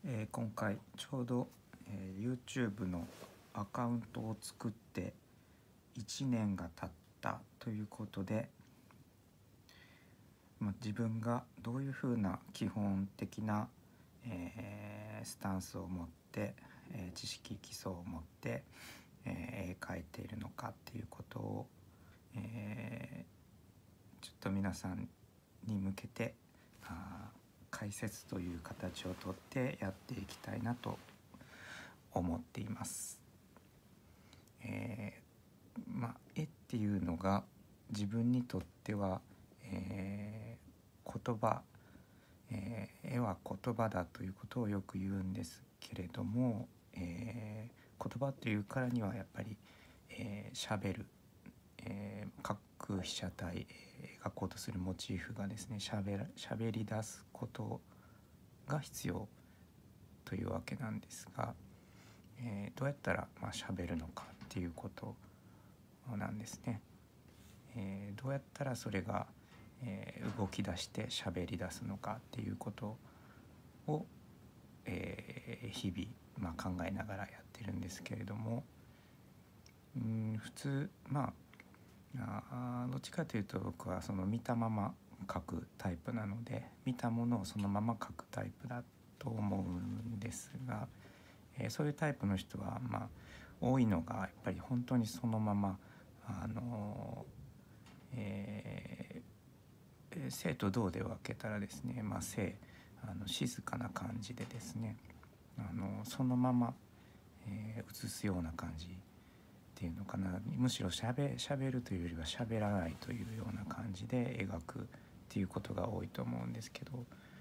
今回ちょうど、YouTube のアカウントを作って1年が経ったということで、自分がどういうふうな基本的な、スタンスを持って、知識基礎を持って、絵描いているのかっていうことを、ちょっと皆さんに向けて解説という形をとってやっていきたいなと思っています。絵っていうのが自分にとっては、言葉、絵は言葉だということをよく言うんですけれども、言葉というからにはやっぱり喋る、各被写体、描こうとするモチーフがですね喋り出すことが必要というわけなんですが、どうやったら喋るのかっていうことなんですね。どうやったらそれが、動き出して喋り出すのかっていうことを、日々、考えながらやってるんですけれども、普通どっちかというと僕はその見たまま描くタイプなので、見たものをそのまま描くタイプだと思うんですが、そういうタイプの人は多いのがやっぱり本当にそのまま静と動で分けたらですね、静かな感じでですね、そのまま、映すような感じっていうのかな、むしろしゃべるというよりは喋らないというような感じで描くっていうことが多いと思うんですけど、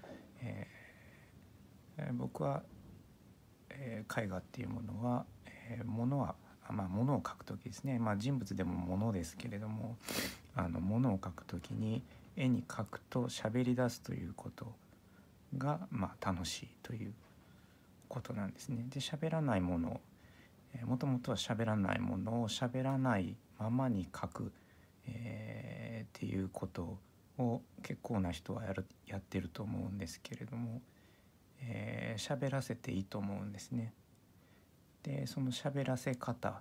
僕は、絵画っていうものは、物を描く時ですね、人物でも物ですけれども、物を描く時に絵に描くと喋り出すということが、楽しいということなんですね。で、喋らないもの、もともとは喋らないものを喋らないままに描く、っていうことを結構な人はやってると思うんですけれども、喋らせていいと思うんですね。で、その喋らせ方、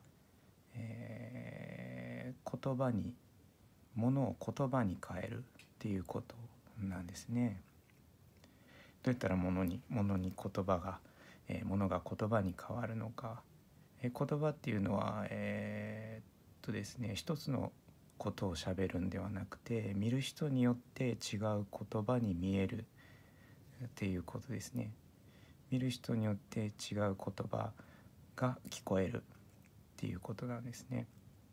言葉に物を言葉に変えるっていうことなんですね。どうやったら物に言葉が、物が言葉に変わるのか。言葉っていうのはですね、一つのことを喋るんではなくて、見る人によって違う言葉に見えるっていうことですね。見る人によって違う言葉が聞こえるっていうことなんですね。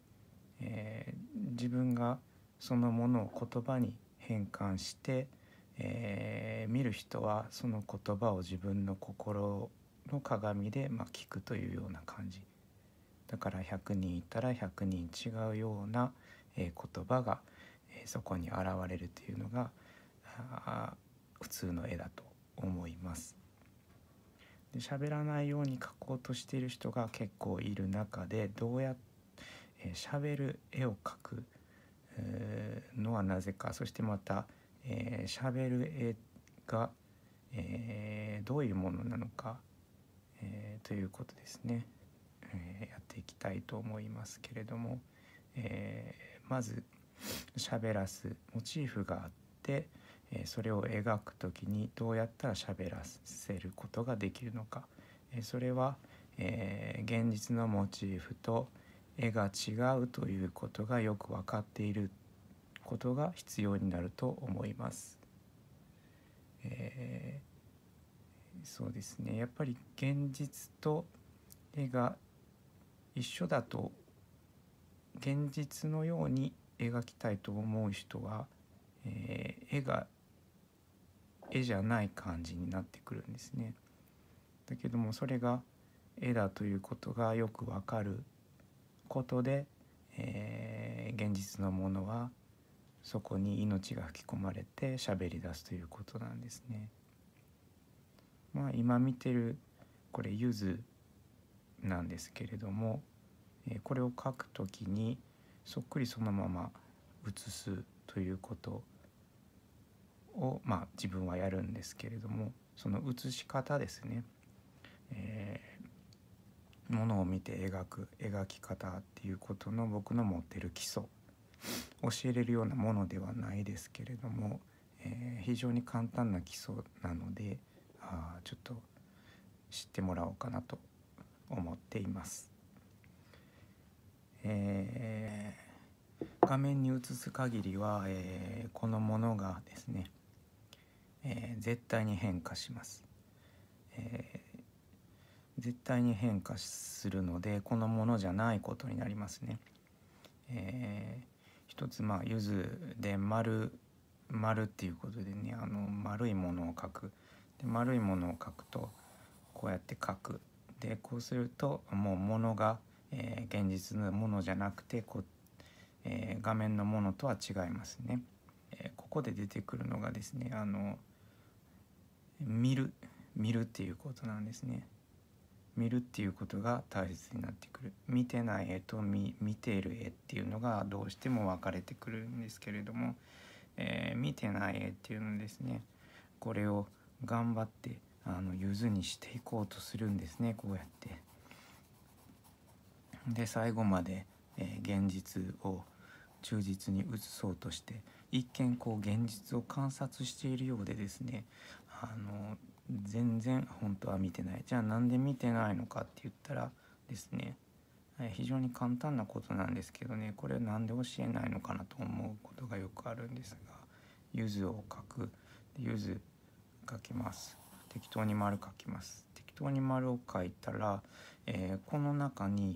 自分がそのものを言葉に変換して、見る人はその言葉を自分の心の鏡で聞くというような感じだから、100人いたら100人違うような、言葉が、そこに現れるというのが普通の絵だと思います。で、喋らないように描こうとしている人が結構いる中で、どうやって喋る絵を描くのはなぜか、そしてまた喋る絵が、どういうものなのか、ということですね、やっていきたいと思いますけれども、まず喋らすモチーフがあって、それを描くときにどうやったら喋らせることができるのか、それは、現実のモチーフと絵が違うということがよく分かっていることが必要になると思います。そうですね、やっぱり現実と絵が一緒だと、現実のように描きたいと思う人は、絵が絵じゃない感じになってくるんですね。だけども、それが絵だということがよくわかることで、現実のものはそこに命が吹き込まれて喋り出すということなんですね。今見てるこれ柚子なんですけれども、これを描くときにそっくりそのまま写すということを自分はやるんですけれども、その写し方ですね、 ものを見て描き方っていうことの僕の持ってる基礎、教えれるようなものではないですけれども、非常に簡単な基礎なので、ちょっと知ってもらおうかなと思っています。画面に映す限りは、このものがですね、絶対に変化します。絶対に変化するので、このものじゃないことになりますね。一つ柚子で丸っていうことでね、丸いものを描く。で丸いものを描くとこうやって描く。でこうするともうものが、現実のものじゃなくて画面のものとは違いますね。ここで出てくるのがですね、見るっていうことなんですね。見るっていうことが大切になってくる。見てない絵と見ている絵っていうのがどうしても分かれてくるんですけれども、見てない絵っていうのですね、これを頑張って柚子にしていこうとするんですね。こうやってで最後まで、現実を忠実に映そうとして、一見現実を観察しているようでですね、全然本当は見てない。じゃあなんで見てないのかって言ったらですね、非常に簡単なことなんですけどね、これなんで教えないのかなと思うことがよくあるんですが、柚子を描く。柚子描きます。適当に丸描きます。適当に丸を描いたら、この中に、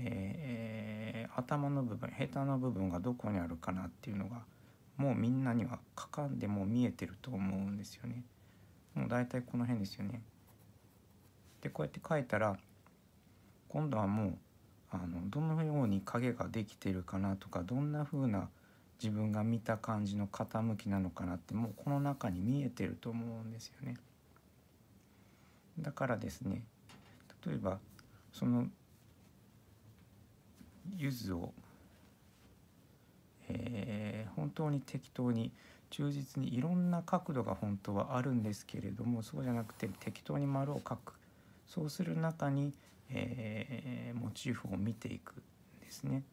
頭の部分、ヘタの部分がどこにあるかなっていうのがもうみんなには描かんでも見えてると思うんですよね。もうだいたいこの辺ですよね。でこうやって描いたら今度はもうどのように影ができてるかなとか、どんな風な自分が見た感じの傾きなのかなってもうこの中に見えてると思うんですよね。だからですね、例えばその柚子を、本当に適当に忠実にいろんな角度が本当はあるんですけれども、そうじゃなくて適当に丸を描く。そうする中に、モチーフを見ていくんですね。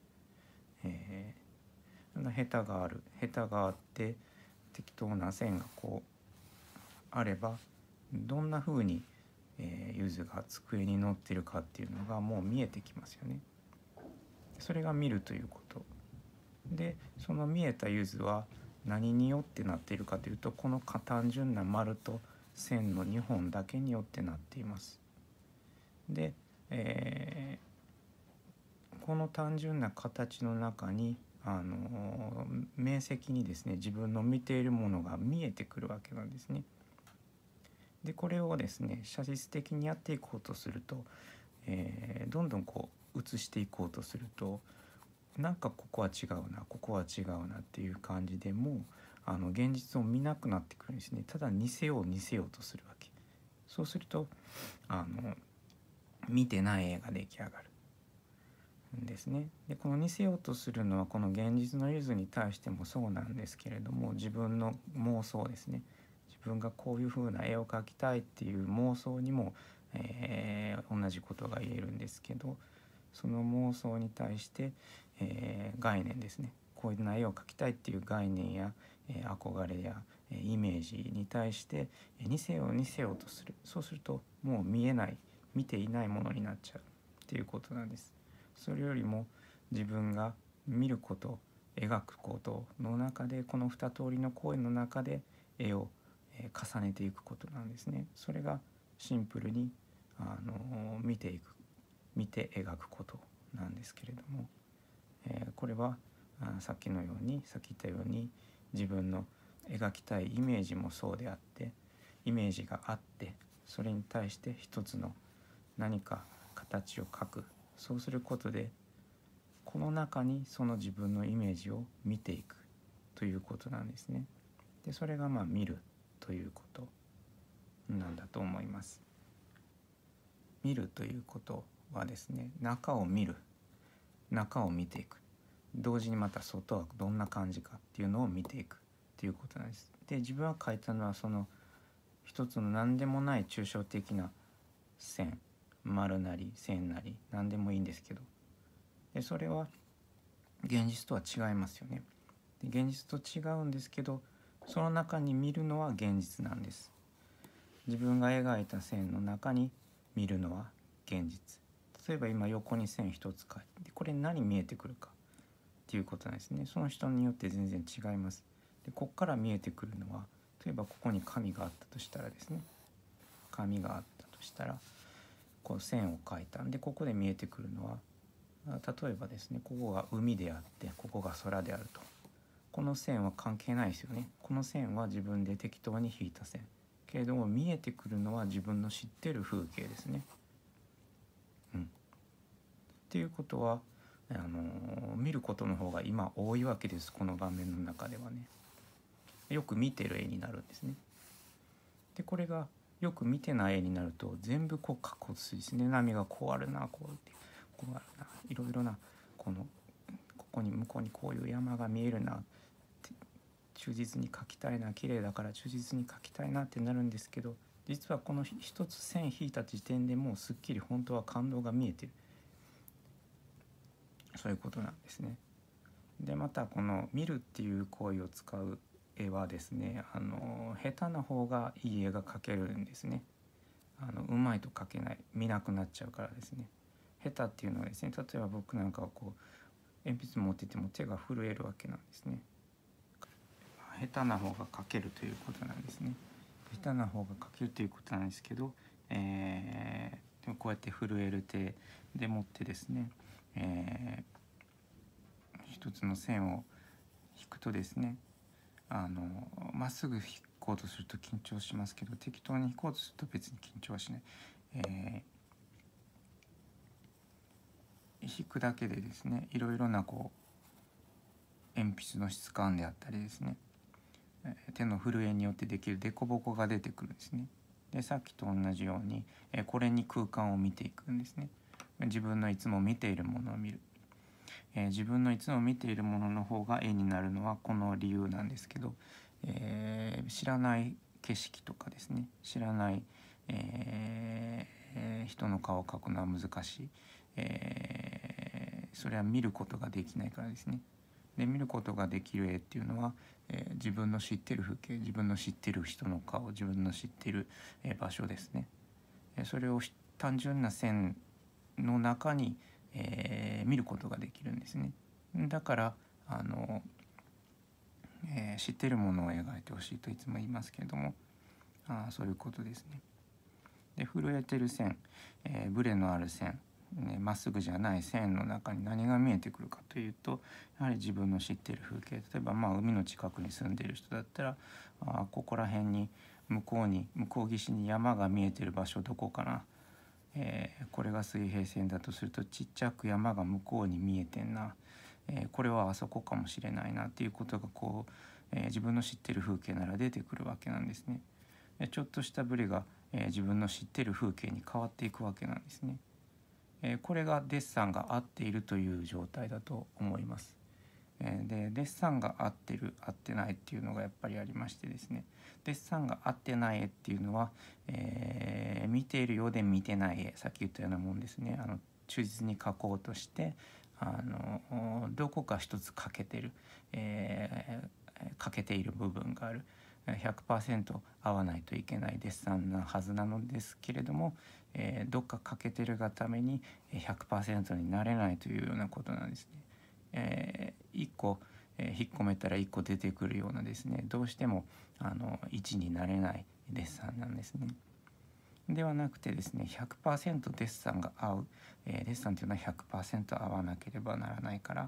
ヘタがあって適当な線があれば、どんな風に、柚子が机に載ってるかっていうのがもう見えてきますよね。それが見るということで、その見えた柚子は何によってなっているかというと、この単純な丸と線の2本だけによってなっています。で、この単純な形の中に明晰にですね、自分の見ているものが見えてくるわけなんですね。でこれをですね写実的にやっていこうとすると、どんどん写していこうとすると、なんかここは違うなっていう感じでもう現実を見なくなってくるんですね。ただ似せようとするわけ。そうすると見てない絵が出来上がるんですね。でこの似せようとするのはこの現実の柚子に対してもそうなんですけれども、自分の妄想ですね。自分がこういう風な絵を描きたいっていう妄想にも、同じことが言えるんですけど、その妄想に対して、概念ですね。こういう絵を描きたいっていう概念や、憧れや、イメージに対して、似せようとする。そうするともう見ていないものになっちゃうっていうことなんです。それよりも自分が見ること、描くことの中で、この2通りの行為の中で絵を重ねていくことなんですね。それがシンプルに見て描くことなんですけれども、これはさっき言ったように自分の描きたいイメージもそうであって、イメージがあってそれに対して一つの何か形を描く。そうすることでこの中にその自分のイメージを見ていくということなんですね。でそれが見るということなんだと思います。見るということはですね、中を見ていく。同時にまた外はどんな感じかっていうのを見ていくっていうことなんです。で自分が描いたのはその一つの何でもない抽象的な線丸なり線なり何でもいいんですけど、でそれは現実とは違いますよね。で現実と違うんですけど、その中に見るのは現実なんです。自分が描いた線の中に見るのは現実。例えば今横に線一つ描いて、これ何見えてくるかっていうことなんですね。その人によって全然違います。でここから見えてくるのは、例えばここに紙があったとしたらですね、紙があったとしたらこう線を描いたんで、ここで見えてくるのは、例えばですね、ここが海であってここが空であると。この線は関係ないですよね。この線は自分で適当に引いた線けれども、見えてくるのは自分の知ってる風景ですね。っていうことは、見ることの方が今多いわけです。この場面の中ではね、よく見てる絵になるんですね。でこれがよく見てない絵になると、全部こう過去ですね。波がこうあるな、こうってこうあるな、いろいろな、ここに向こうにこういう山が見えるなって、忠実に描きたいな、綺麗だから忠実に描きたいなってなるんですけど、実はこの一つ線引いた時点でもうすっきり本当は感動が見えてる、そういうことなんですね。でまたこの見るっていう行為を使う絵はですね、下手な方がいい絵が描けるんですね。うまいと描けない、見なくなっちゃうからですね。下手っていうのはですね、例えば僕なんかはこう鉛筆持ってても手が震えるわけなんですね。下手な方が描けるということなんですね。下手な方が描けるということなんですけど、でもこうやって震える手でもってですね、一つの線を引くとですね、まっすぐ引こうとすると緊張しますけど、適当に引こうとすると別に緊張はしない。引くだけでですね、いろいろなこう鉛筆の質感であったりですね、手の震えによってできる凸凹が出てくるんですね。でさっきと同じように、これに空間を見ていくんですね。自分のいつも見ているものを見る。自分のいつも見ているものの方が絵になるのはこの理由なんですけど、知らない景色とかですね、知らない、人の顔を描くのは難しい、それは見ることができないからですね。で見ることができる絵っていうのは、自分の知ってる風景、自分の知ってる人の顔、自分の知ってる、場所ですね。それを単純な線の中に、見ることができるんですね。だから知ってるものを描いてほしいといつも言いますけれども、そういうことですね。で震えてる線、ブレのある線、まっすぐじゃない線の中に何が見えてくるかというと、やはり自分の知っている風景、例えば海の近くに住んでいる人だったら、ここら辺に向こう岸に山が見えてる場所どこかな、これが水平線だとするとちっちゃく山が向こうに見えてんな、これはあそこかもしれないなっていうことがこう、自分の知ってる風景なら出てくるわけなんですね。ちょっとしたブレが、自分の知ってる風景に変わっていくわけなんですね。これがデッサンが合っているという状態だと思います。でデッサンが合ってる合ってないっていうのがやっぱりありましてですね、デッサンが合ってない絵っていうのは、見ているようで見てない絵、さっき言ったようなもんですね。忠実に描こうとしてどこか一つ欠けてる、欠けている部分がある。100% 合わないといけないデッサンなはずなのですけれども、どっか欠けてるがために 100% になれないというようなことなんですね。1個、引っ込めたら1個出てくるようなですね、どうしても1になれないデッサンなんですね。ではなくてですね、 100% デッサンが合う、デッサンというのは 100% 合わなければならないから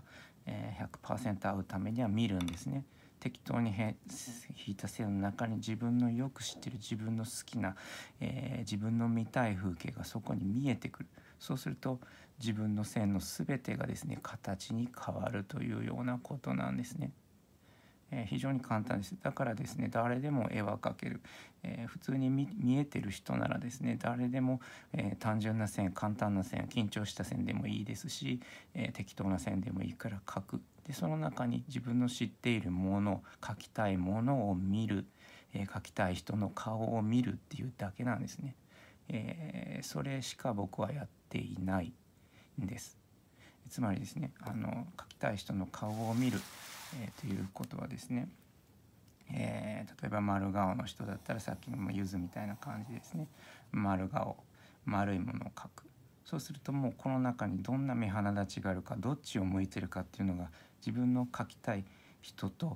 、100% 合うためには見るんですね。適当に引いた線の中に自分のよく知ってる自分の好きな、自分の見たい風景がそこに見えてくる。そうすると自分の線の全てがですね形に変わるというようなことなんですね。非常に簡単です。だからですね、誰でも絵は描ける。普通に見えてる人ならですね、誰でも、単純な線、簡単な線、緊張した線でもいいですし、適当な線でもいいから描く。でその中に自分の知っているもの、描きたいものを見る、描きたい人の顔を見るっていうだけなんですね。 それしか僕はやっていないんです。つまりですね、描きたい人の顔を見る、ということはですね、例えば丸顔の人だったらさっきの柚子みたいな感じですね、丸顔、丸いものを描く。そうするともうこの中にどんな目鼻立ちがあるか、どっちを向いてるかっていうのが自分の描きたい人と、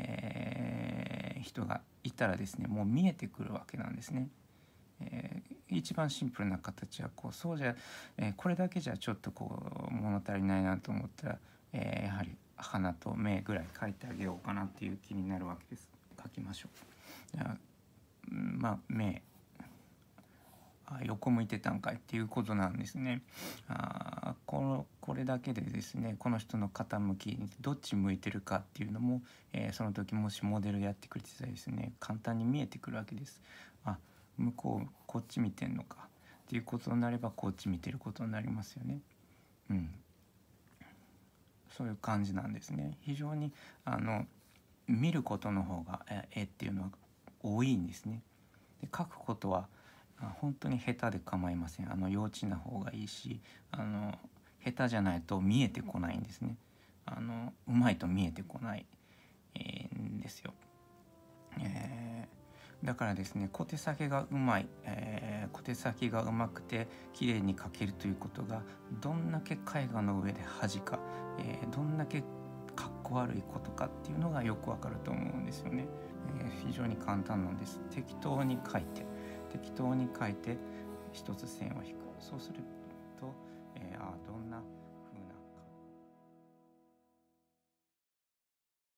人がいたらですね、もう見えてくるわけなんですね。一番シンプルな形はそうじゃ、これだけじゃちょっと物足りないなと思ったら、やはり鼻と目ぐらい描いてあげようかなっていう気になるわけです。描きましょう。じゃあ目横向いてたんかいっていうことなんですね。これだけでですね、この人の傾きどっち向いてるかっていうのも、その時もしモデルやってくれてたらですね、簡単に見えてくるわけです。向こうこっち見てんのかっていうことになればこっち見てることになりますよね。そういう感じなんですね。非常に見ることの方が絵っていうのは多いんですね。で描くことは本当に下手で構いません。幼稚な方がいいし、下手じゃないと見えてこないんですね。うまいと見えてこない、んですよ。だからですね、小手先がうまい、小手先がうまくて綺麗に描けるということがどんだけ絵画の上で恥か、どんだけかっこ悪いことかっていうのがよくわかると思うんですよね。非常に簡単なんです。適当に描いて一つ線を引く。そうする